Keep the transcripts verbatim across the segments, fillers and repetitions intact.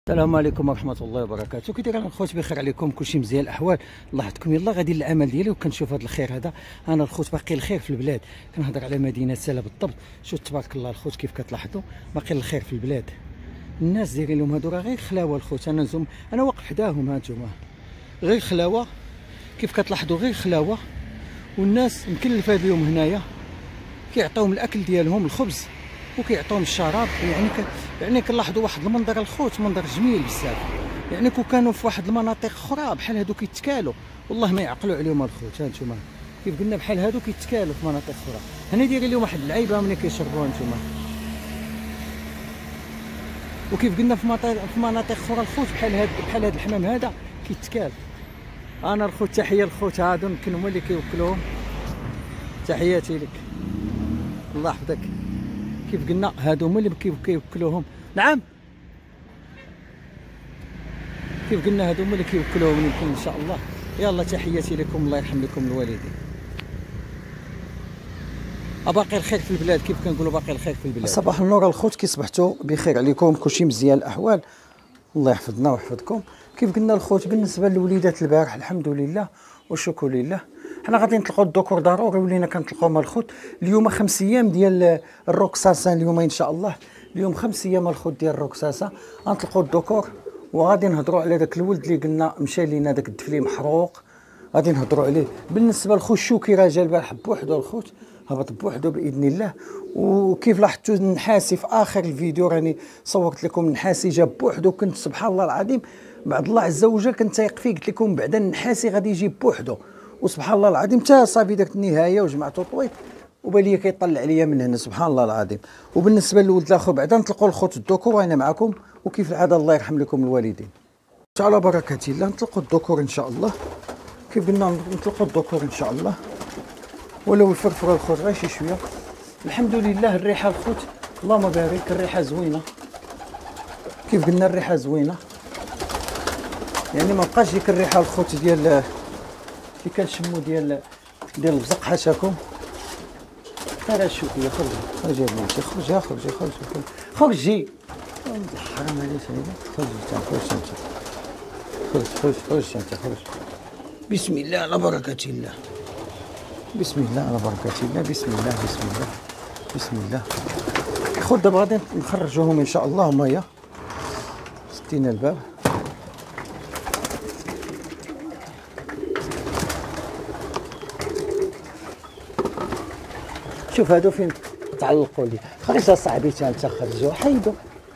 السلام عليكم ورحمه الله وبركاته. كي دايرين الخوت؟ بخير عليكم؟ كلشي مزيان الاحوال؟ الله يحفظكم. يلا غادي للعمل ديالي وكنشوف هذا الخير هذا. انا الخوت باقي الخير في البلاد، كنهضر على مدينه سلا بالضبط. شوف تبارك الله الخوت كيف كتلاحظوا باقي الخير في البلاد. الناس دايرين لهم هادو راه غير خلاوه الخوت. انا نزوم انا واقف حداهم، ها نتوما غير خلاوه كيف كتلاحظوا، غير خلاوه. والناس مكلفه بهم هنايا، كيعطيوهم الاكل ديالهم الخبز وكيعطيوهم الشراب. يعني ك... يعني كنلاحظوا واحد المنظر الخوت، منظر جميل بزاف. يعني كون كانوا في واحد المناطق اخرى بحال هادو كيتكالوا، والله ما يعقلوا عليهم الخوت. ها نتوما كيف قلنا بحال هادو كيتكالوا في مناطق اخرى. هنا دايرين لهم واحد اللعيبه ملي كيشربوها نتوما. وكيف قلنا في مناطق في مناطق اخرى الخوت بحال هاد بحال هاد الحمام هذا كيتكال. انا الخوت تحيه الخوت هادو، يمكن هما اللي كيوكلوهم. تحياتي لك، الله يحفظك. كيف قلنا هادو هما اللي كيوكلوهم. نعم كيف قلنا هادو هما اللي كيوكلوهم يمكن ان شاء الله. يلا تحياتي لكم، الله يرحم لكم الوالدين. باقي الخير في البلاد، كيف كنقولوا باقي الخير في البلاد. صباح النور الخوت، كي صبحتوا بخير عليكم؟ كلشي مزيان الاحوال؟ الله يحفظنا ويحفظكم. كيف قلنا الخوت بالنسبه للوليدات البارح الحمد لله والشكر لله. حنا غادي نطلقوا الذكور ضروري، ولينا كنطلقوا مع الخوت. اليوم خمس ايام ديال الروكساسا اليوم ان شاء الله. اليوم خمس ايام الخوت ديال الروكساسا، غنطلقوا الذكور وغادي نهضروا على داك الولد اللي قلنا مشى لينا داك الدفلي محروق، غادي نهضروا عليه. بالنسبه للخوت الشوكي راه جا البارح بوحدو الخوت، هبط بوحدو باذن الله. وكيف لاحظتوا النحاسي في اخر الفيديو راني صورت لكم النحاسي جا بوحدو. كنت سبحان الله العظيم بعد الله عز وجل كنت تايق فيه، قلت لكم بعدا النحاسي غادي يجي بوحدو، وسبحان الله العظيم حتى صافي داك النهايه وجمعته طويط وبان لي كيطلع عليا من هنا سبحان الله العظيم. وبالنسبه للولد الاخر بعدا نطلقوا الخوت الذكور وانا معكم، وكيف العاده الله يرحم لكم الوالدين. على بركه الله نطلقوا الذكور ان شاء الله. كيف قلنا نطلقوا الذكور ان شاء الله، ولو الفرفره الخوت غير شي شويه. الحمد لله الريحه الخوت اللهم بارك، الريحه زوينه. كيف قلنا الريحه زوينه، يعني ما بقاش ديك الريحه الخوت ديال اللي كنشمو ديال ديال البزق. حاشاكم خير الشوكيه. خرجي خرجي يا بنتي، خرجي خرجي خرجي خرجي حرام عليك سيدي. خرجي انت، خرجي انت، خرج خرج خرج انت، خرج. بسم الله على بركه الله، بسم الله على بركه الله، بسم الله بسم الله بسم الله. خذ دابا غادي نخرجوهم ان شاء الله. مايا سدينا الباب. شوف هادو فين تعلقوا لي. خرج اصاحبي تا انت، خرجوا حيدوا.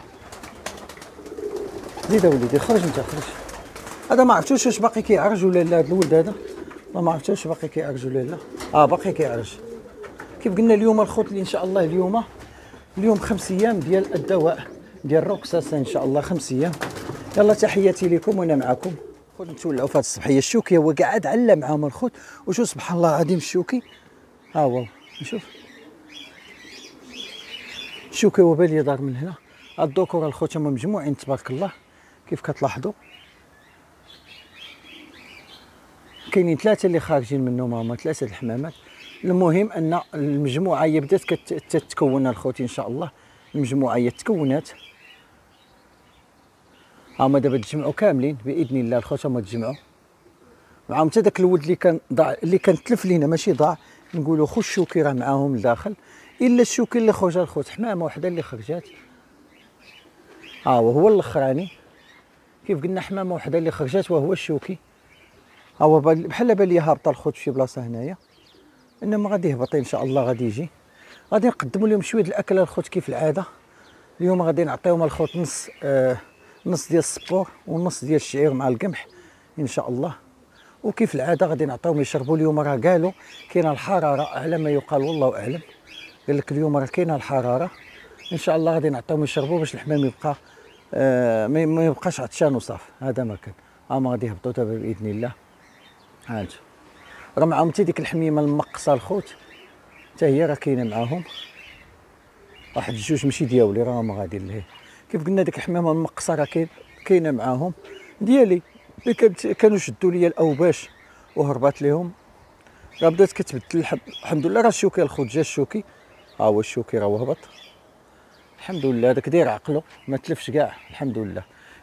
زيد وليدي خرج انت، خرج. هذا ما عرفتوش واش باقي كيعرج ولا لا. هذا الولد هذا ما عرفتوش باقي كيعرج ولا لا. اه باقي كيعرج. كيف قلنا اليوم الخوت اللي ان شاء الله اليوم اليوم خمس ايام ديال الدواء ديال روكساسا ان شاء الله، خمس ايام. يلا تحياتي لكم وانا معكم. خوت نتولعوا في هذه الصبحيه. الشوكي هو قاعد على معاهم الخوت. وشوف سبحان الله العظيم الشوكي ها هو، نشوف الشوكي هو بالي دار من هنا. الذكور الخوت هما مجموعين تبارك الله كيف كتلاحظوا. كاينين ثلاثه اللي خارجين منهم، هما ثلاثه الحمامات. المهم ان المجموعه هي بدات كتتكون الخوت ان شاء الله. المجموعه هي تكونات، هما دابا تجمعوا كاملين باذن الله الخوت. هما تجمعوا معاهم حتى داك الولد اللي كان ضاع، اللي كان تلف لينا ماشي ضاع، نقولوا خو الشوكي راه معاهم لداخل. الا الشوكي اللي خرج الخوت، حمامه وحده اللي خرجات. ها هو هو الاخراني. كيف قلنا حمامه وحده اللي خرجات وهو الشوكي. ها هو بحال بالي هابطه الخوت في شي بلاصه هنايا، انما غادي يهبط ان شاء الله. غادي يجي، غادي نقدموا لهم شويه الاكل الخوت كيف العاده. اليوم غادي نعطيهم الخوت نص آه نص ديال السبور ونص ديال الشعير مع القمح ان شاء الله. وكيف العاده غادي نعطيهم يشربوا. اليوم راه قالوا كاينه الحراره على ما يقال والله اعلم. قال لك اليوم راه كاينه الحراره ان شاء الله. غادي نعطيهم يشربوا باش الحمام يبقى آه ما يبقاش عطشان وصافي. هذا ما كان. هما غادي يهبطوا دابا باذن الله. ها انت راه معاهم حتى ديك الحميمه المقصه الخوت حتى هي راه كاينه معاهم. واحد الجوج ماشي دياولي راه هما غاديين لهيه. كيف قلنا ديك الحمامه المقصه راه كاينه معاهم ديالي اللي كانوا شدوا لي الاوباش وهربات لهم. راه بدات كتبدل الحمد لله. راه الشوكي الخوت جا الشوكي. ها هو الشوكي راه هبط الحمد لله. داك داير عقلو ما تلفش كاع الحمد لله.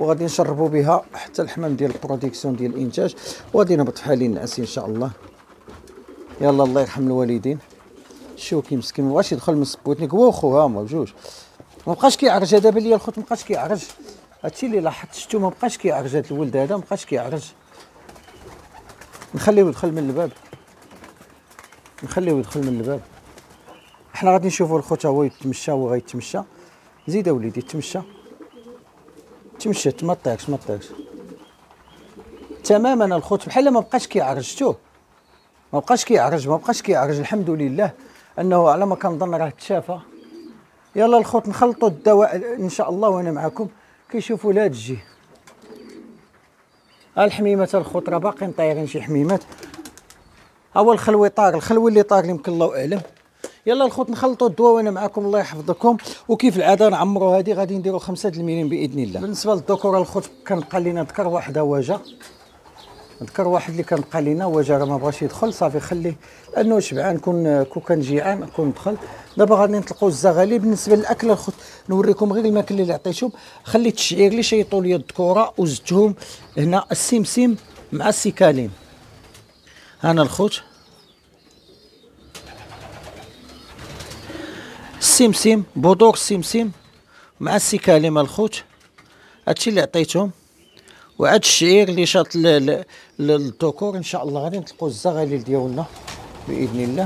وغادي نشربوا بها حتى الحمام ديال البروديكسيون ديال الانتاج، وغادي نهبط فيها للناس ان شاء الله. يلا الله يرحم الوالدين. شوف كي مسكين ما بغاش يدخل من سبوتنيك هو وخوها هما بجوج، ما بقاش كيعرج دابا ليا الخوت، ما بقاش كيعرج. هادشي اللي لاحظت شفتو، ما بقاش كيعرج هاد الولد هذا، ما بقاش كيعرج. نخليوه يدخل من الباب، نخليوه يدخل من الباب. حنا غادي نشوفوا الخوت هو يتمشى، هو غيتمشى. زيد اوليدي تمشى تمشى، ما طيرش ما طيرش تماما الخوت، بحال ما بقاش كيعرج. شتوه ما بقاش كيعرج، ما بقاش كيعرج. الحمد لله انه على ما كنظن راه تشافى. يلا الخوت نخلطوا الدواء ان شاء الله وانا معكم. كيشوفوا لهاد الجي ها الحميمات الخوت راه باقيين طايرين شي حميمات. ها هو الخلوي طار، الخلوي اللي طار يمكن الله اعلم. يلا الخوت نخلطوا الدواء وانا معكم الله يحفظكم. وكيف العاده نعمروا هذه، غادي نديروا خمسة د المليون باذن الله. بالنسبه للذكور الخوت كنبقى لينا ذكر واحد هو جا، ذكر واحد اللي كنبقى لينا هو جا، راه ما بغاش يدخل صافي خليه لانه شبعان. كون كون كان جيعان كون دخل. دابا غادي نطلقوا الزغالي. بالنسبه للاكل الخوت نوريكم غير الماكله اللي عطيتهم. خليت الشعير اللي شيطوا لي الذكوره وزدتهم هنا السمسم مع السيكالين. هنا الخوت السمسم، بذور السمسم مع السيكاليم الخوت، هادشي اللي عطيتهم. وعاد الشعير اللي شاط للذكور. ان شاء الله غادي نطلقوا الزغاليل ديالنا باذن الله.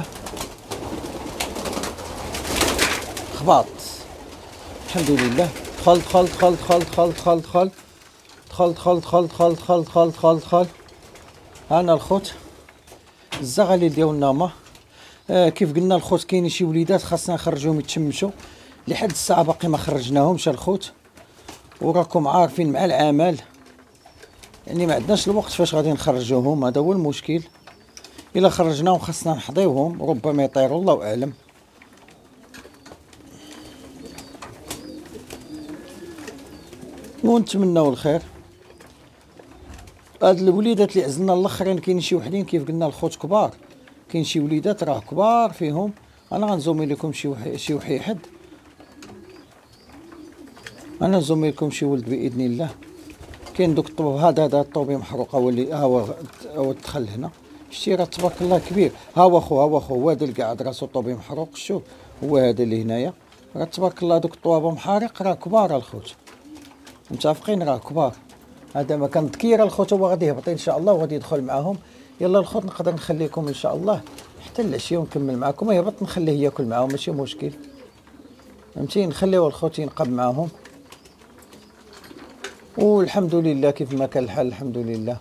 خباط الحمد لله. خلط خلط خلط خلط خلط خلط خلط خلط خلط خلط خلط خلط خلط خلط خلط. هانا الخوت الزغاليل ديالنا هما. آه كيف قلنا الخوت كاينين شي وليدات خاصنا نخرجوهم يتشمشوا، لحد الساعه باقي ما خرجناهمش الخوت، وراكم عارفين مع العمل يعني ما عندناش الوقت فاش غادي نخرجوهم. هذا هو المشكل. الا خرجناهم خاصنا نحضيوهم، ربما يطيروا الله اعلم. ونتمناو الخير. هاد الوليدات اللي عزلنا الاخرين كاين شي وحدين كيف قلنا الخوت كبار، كاين شي وليدات راه كبار فيهم. انا غنزومي لكم شي وحي شي وحيد، انا نزومي لكم شي ولد باذن الله. كاين دوك الطوب، هذا هذا الطوبي محروق هو اللي ها هو هو دخل هنا. شتي راه تبارك الله كبير. ها هو خو ها هو خو هو هذا اللي قاعد راسو طوبي محروق. شوف هو هذا اللي هنايا راه تبارك الله. دوك الطوابه محارق راه كبار الخوت، متفقين راه كبار. هذا ما كان ذكير الخوت، هو غادي يهبط ان شاء الله وغادي يدخل معاهم. يلا الخوت نقدر نخليكم ان شاء الله حتى العشيه ونكمل معكم. يهبط نخليه ياكل معاهم ماشي مشكل، فهمتي. نخليو الخوت ينقب معاهم والحمد لله كيف ما كان الحال الحمد لله.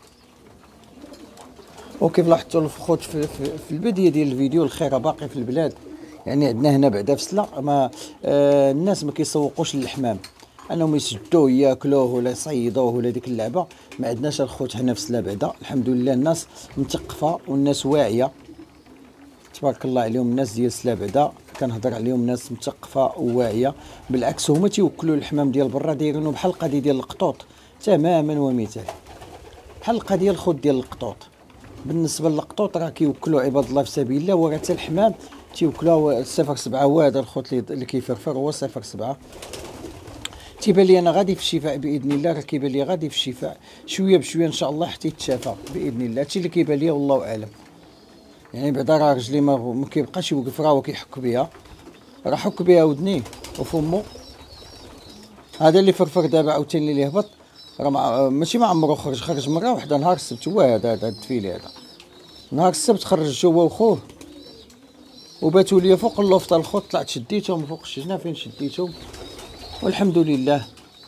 وكيف لاحظتوا الخوت في, في, في البدايه ديال الفيديو الخير باقي في البلاد. يعني عندنا هنا بعدا في سلا ما آه الناس ما كيسوقوش للحمام انهم يسدوه ياكلوه ولا يصيدوه ولا ديك اللعبه. ما عندناش الخوت هنا في سلا بعدا الحمد لله. الناس مثقفه والناس واعيه تبارك الله عليهم. الناس ديال سلا بعدا كنهضر عليهم ناس مثقفه وواعيه. بالعكس هما تيوكلوا الحمام ديال برا دايرينو بحال القضيه ديال القطوط تماما ومثال، بحال القضيه الخوت ديال القطوط. بالنسبه للقطوط راه كيوكلوا عباد الله في سبيل الله، وراه حتى الحمام تيوكلوا صفر سبعة. هو هذا الخوت اللي كيفرفر هو صفر سبعة. تيبان لي انا غادي في الشفاء باذن الله. راه كيبان لي غادي في الشفاء شويه بشويه ان شاء الله حتى يتشافى باذن الله. هادشي اللي كيبان لي والله اعلم. يعني بعدا راه رجلي ما, ما كيبقاش يوقف، راه هو كيحك بها، راه حك بها ودنيه وفمو. هذا اللي فرفر دابا عاوتاني اللي هبط راه ماشي ما عمرو خرج، خرج مره واحده نهار السبت. هو هذا هذا الدفيلي هذا نهار السبت خرج هو وخوه وباتوا ليا فوق اللوفط الخوت. طلعت شديتهم فوق الشجنه فين شديتهم والحمد لله.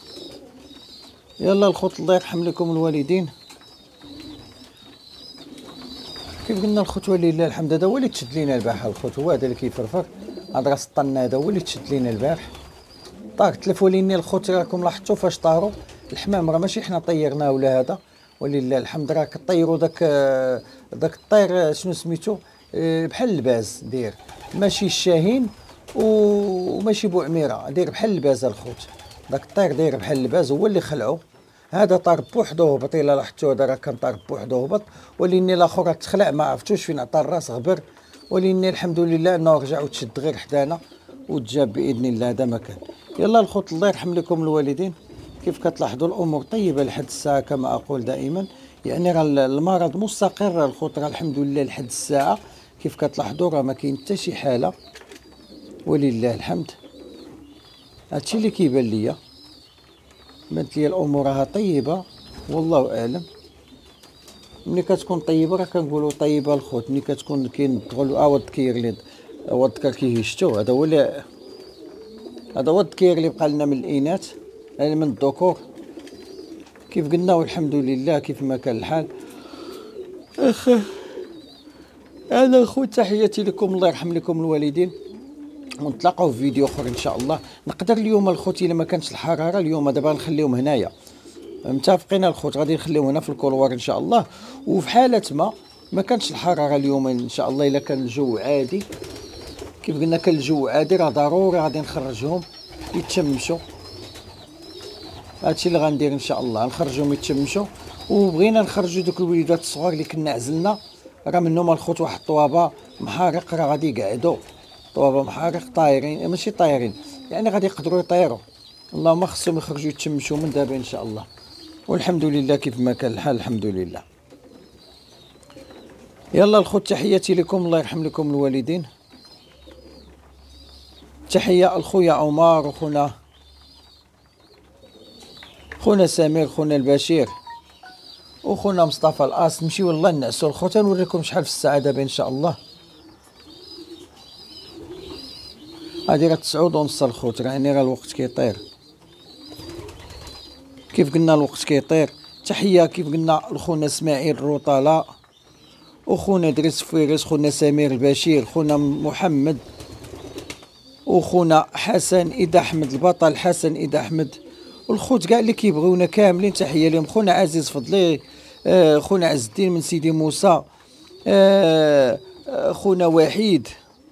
يلا الخوت الله يرحم لكم الوالدين. كيف قلنا الخوت ولله الحمد. هذا هو اللي تشد لينا البارح الخوت، هو هذا اللي كيفرفر. هذا راس الطن هذا هو اللي تشد لينا البارح. طار تلفوا ليني الخوت. راكم لاحظتوا فاش طاروا الحمام راه ماشي حنا طيرناه ولا هذا، ولله الحمد. راه كطيروا داك داك الطير شنو سميتو بحال الباز داير، ماشي الشاهين وماشي بوعميره، داير بحال الباز الخوت. داك الطير داير بحال الباز هو اللي خلعو. هذا طار بوحدو هبط. الا لاحظتوا هذا راه كان طار بوحدو هبط، ولكن الاخر تخلع ما عرفتوش فين عطى الراس غبر. ولكن الحمد لله انه رجع وتشد غير حدانا وتجاب باذن الله. هذا ما كان. يلا الخوت الله يرحم لكم الوالدين. كيف كتلاحظوا الامور طيبه لحد الساعه كما اقول دائما، يعني راه المرض مستقر الخوت، راه الحمد لله لحد الساعه كيف كتلاحظوا راه ما كاين حتى شي حاله ولله الحمد. هادشي اللي كيبان ليا، بانت لي الامور راها طيبه والله اعلم. ملي كتكون طيبه راه كنقولوا طيبه الخوت، ملي كتكون كيندخل ها هو الذكير اللي هو الذكر كيهشتو، هذا هو اللي هذا هو الذكير اللي بقى لنا من الاناث يعني من الذكور كيف قلنا، والحمد لله كيف ما كان الحال. اخ انا خوت تحياتي لكم، الله يرحم لكم الوالدين، ونتلاقاو في فيديو اخر ان شاء الله. نقدر اليوم الخوت الا ما كانتش الحراره اليوم دابا نخليهم هنايا، متفقين الخوت، غادي نخليهم هنا في الكولوار ان شاء الله. وفي حاله ما ما كانتش الحراره اليوم ان شاء الله، الا كان الجو عادي كيف قلنا، كان الجو عادي راه ضروري غادي نخرجهم يتشمشوا. هادشي اللي غندير ان شاء الله، نخرجهم يتشمشوا. وبغينا نخرجوا دوك الوليدات الصغار اللي كنا عزلنا، راه منهم الخوت واحد الطوابه محارق راه غادي يقعدوا، طوابه محارق طايرين ماشي طايرين يعني غادي يقدروا يطيروا، اللهم خصهم يخرجوا يتشمشوا من دابا ان شاء الله. والحمد لله كيف ما كان الحال الحمد لله. يلا الخوت تحياتي لكم، الله يرحم لكم الوالدين. تحيه لخويا عمر وخونا خونا سمير خونا البشير وخونا مصطفى الاص. نمشيو والله نعسو الخوت، نوريكم شحال في الساعه دابا ان شاء الله. هادي راه تسعود ونص الخوت، راه يعني راه الوقت كيطير كيف قلنا الوقت كيطير. تحيه كيف قلنا لخونا اسماعيل الروطاله وخونا دريس فيرس، خونا سمير البشير، خونا محمد وخونا حسن إذا أحمد البطل، حسن إذا أحمد، والخوت كاع اللي كيبغيونا كاملين تحيه لهم. خونا عزيز فضلي، آه خونا عز الدين من سيدي موسى، آه آه خونا وحيد،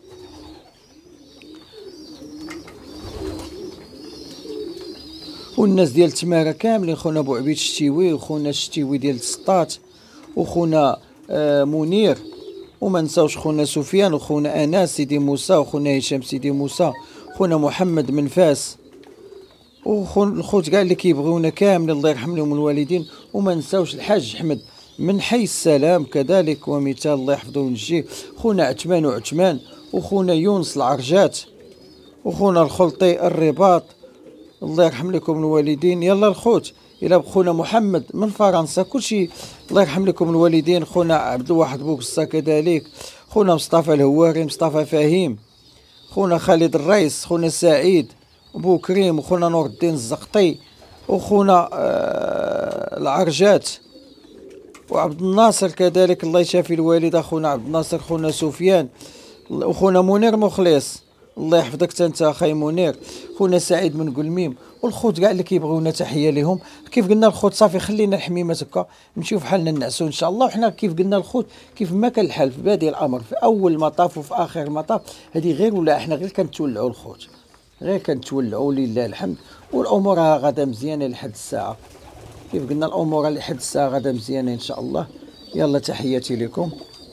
والناس ديال تماره كاملين، خونا ابو عبيد الشتيوي وخونا الشتيوي ديال السطات وخونا آه منير، وما نساوش خونا سفيان وخونا انس سيدي موسى وخونا هشام سيدي موسى، خونا محمد من فاس، وخون الخوت كاع اللي كيبغيونا كامل الله يرحم لهم الوالدين. وما نساوش الحاج احمد من حي السلام كذلك ومثال الله يحفظه وينجيه، خونا عثمان وعثمان وخونا يونس العرجات وخونا الخلطي الرباط، الله يرحم لكم الوالدين. يلا الخوت الى خونا محمد من فرنسا كلشي الله يرحم لكم الوالدين، خونا عبد الواحد بوكسا كذلك، خونا مصطفى الهواري، مصطفى فهيم، خونا خالد الرئيس، خونا سعيد بو كريم وخونا نور الدين الزقطي وخونا آه العرجات وعبد الناصر كذلك الله يشافي الوالد، اخونا عبد الناصر، خونا سفيان وخونا منير مخلص الله يحفظك حتى انت اخي منير، خونا سعيد من قلميم، والخوت كاع اللي كيبغيونا تحيه لهم. كيف قلنا الخوت صافي خلينا الحميمات هكا نمشيو فحالنا نعسو ان شاء الله. وحنا كيف قلنا الخوت كيف ما كان الحال في بادئ الامر في اول المطاف وفي اخر المطاف هذه غير ولا احنا غير كنتولعوا الخوت، غير كنتولعوا لله الحمد، والامور غادا مزيانه لحد الساعه. كيف قلنا الامور لحد الساعه غادا مزيانه ان شاء الله. يلا تحياتي لكم،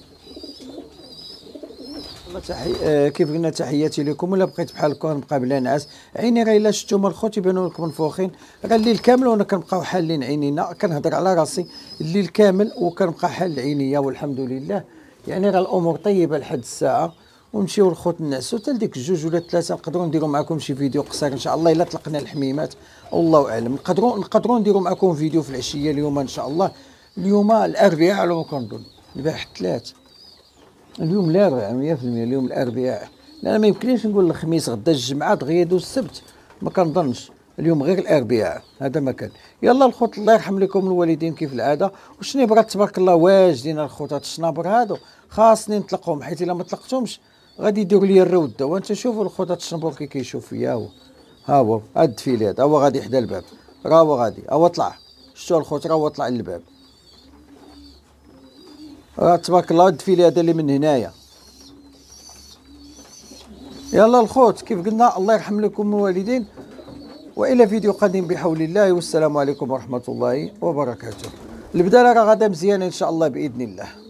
تحي... آه كيف قلنا تحياتي لكم. ولا بقيت بحالكم نبقى بلا نعاس، عيني راه الا شفتوما الخوت يبانوا لكم منفوخين، راه الليل كامل وانا كنبقاو حالين عينينا، كنهضر على راسي الليل كامل وكنبقى حال عينيا والحمد لله. يعني راه الامور طيبه لحد الساعه، ونمشيو الخوت نعسو حتى لديك الجوج ولا ثلاثه نقدروا نديروا معكم شي فيديو قصير ان شاء الله الا طلقنا الحميمات والله اعلم. نقدروا نقدروا نديروا معكم فيديو في العشيه اليوم ان شاء الله. اليوم الاربعاء على ما كنظن، البارح الثلاث، اليوم الاربعاء مية في المية اليوم الاربعاء، لان ما يمكنليش نقول الخميس غدا الجمعه دغيا يدوز السبت، ما كنظنش، اليوم غير الاربعاء هذا ما كان. يلا الخوت الله يرحم لكم الوالدين كيف العاده. والشنيبرات تبارك الله واجدين الخوت، هاد الشنابر هادو خاصني نطلقهم، حيت الا ما طلقتهمش غادي يديروا لي الروده. وانت شوفوا الخوت هاد الشنبور كي كيشوف فيا، هو ها هو هاد الدفيل هذا هو غادي حدا الباب، راه هو غادي هو طلع، شتو الخوت راه هو طلع للباب، راه تبارك الله الدفيل هذا اللي من هنايا. يلا الخوت كيف قلنا الله يرحم لكم الوالدين، والى فيديو قادم بحول الله، والسلام عليكم ورحمه الله وبركاته. البدايه راه غادا مزيانه ان شاء الله باذن الله.